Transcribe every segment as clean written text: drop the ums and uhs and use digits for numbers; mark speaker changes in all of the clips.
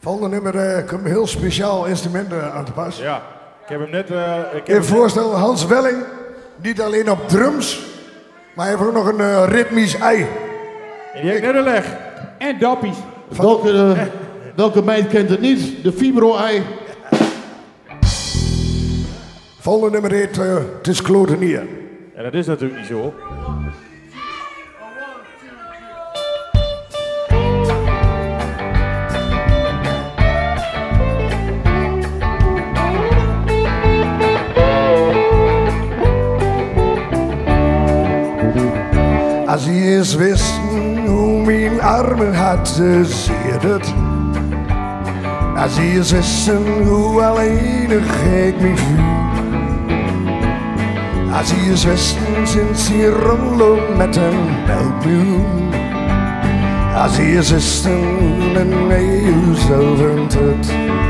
Speaker 1: Volgende nummer komt een heel speciaal instrument aan te pas.
Speaker 2: Ja, ik heb hem net...
Speaker 1: Ik voorstel Hans Welling, niet alleen op drums, maar hij heeft ook nog een ritmisch ei.
Speaker 2: En die heb ik net een leg.
Speaker 3: En dappies.
Speaker 4: Welke meid kent het niet? De fibro-ei.
Speaker 1: Volgende nummer heet Het is Klotenier.
Speaker 2: Ja, dat is natuurlijk niet zo.
Speaker 1: Als je eens wist hoe mijn armen hadden zeerd. Als je eens wist hoe alleenig ik me voel. Als je eens wist sinds je rondloopt met een melkmuil. Als je eens wist hoe een eeuw zelf het.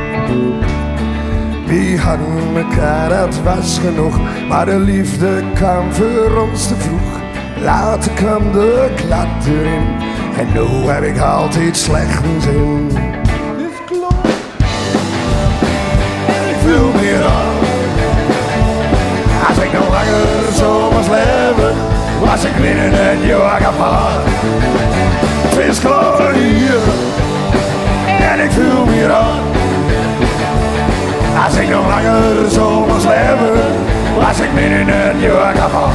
Speaker 1: We hadden elkaar, dat was genoeg, maar de liefde kwam voor ons te vroeg. Later kwam de klad erin en nu heb ik altijd slecht zin.
Speaker 4: Dit klopt.
Speaker 1: Ik voel me aan. Als ik nog langer zo was leven, was ik binnen het jaar gevaar. Het is klaar hier en ik voel me aan. Als ik nog langer zo was leven, was ik binnen het jaar gevaar.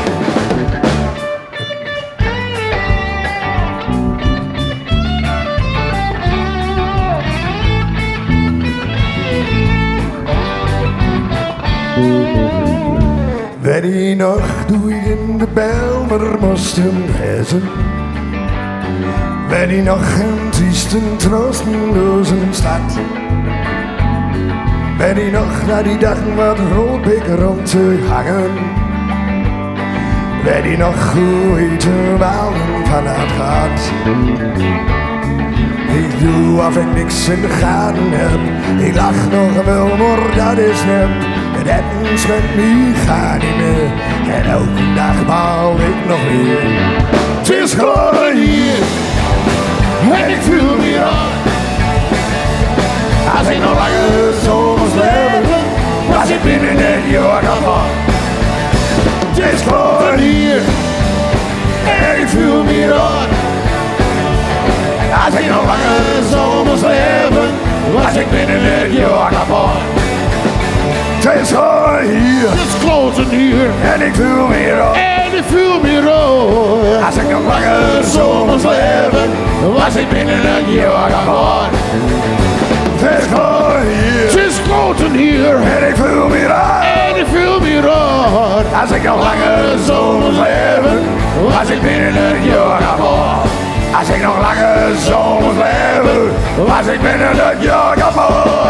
Speaker 1: Weet je nog, doe ik in de Bijlmer moest hem reizen? Weet je nog, een trieste, troosteloze stad? Weet je nog, na die dagen wat roodbeker rond te hangen? Weet je nog, hoe ik de walen van het gaat? Ik doe of ik niks in de gaten heb. Ik lach nog wel, maar dat is nep. Het met me gaat niet meer. En elke dag bouw ik nog weer. Het is gewoon hier. En ik voel me aan. Als ik nog langer zo moest leven, was ik binnen het jaar gevallen. Het is gewoon hier. En ik voel me aan. Als ik nog langer zo moest leven, was ik binnen het jaar gevallen. Het is gewoon hier.
Speaker 4: Het is kloten hier.
Speaker 1: En ik voel me rood.
Speaker 4: En ik voel me rood.
Speaker 1: Als ik nog langer zo moest leven, was ik binnen een jaar geboren. Het is gewoon hier.
Speaker 4: Het is kloten hier.
Speaker 1: En ik voel me rood.
Speaker 4: En ik voel me rood.
Speaker 1: Als ik nog langer zo moest leven, was ik binnen een jaar geboren. Als ik nog langer zo moest leven, was ik binnen een jaar geboren.